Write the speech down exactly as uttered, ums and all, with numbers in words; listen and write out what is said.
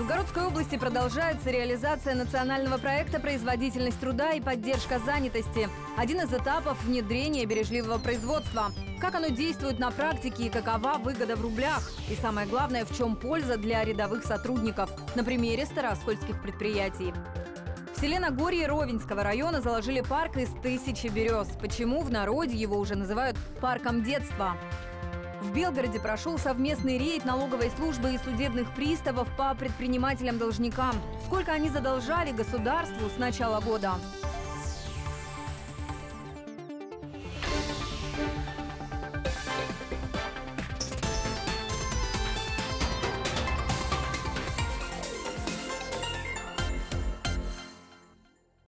Новгородской области продолжается реализация национального проекта «Производительность труда и поддержка занятости». Один из этапов – внедрение бережливого производства. Как оно действует на практике и какова выгода в рублях? И самое главное, в чем польза для рядовых сотрудников? На примере старооскольских предприятий. В селе Нагорье Ровенского района заложили парк из тысячи берез. Почему в народе его уже называют парком детства? В Белгороде прошел совместный рейд налоговой службы и судебных приставов по предпринимателям-должникам. Сколько они задолжали государству с начала года?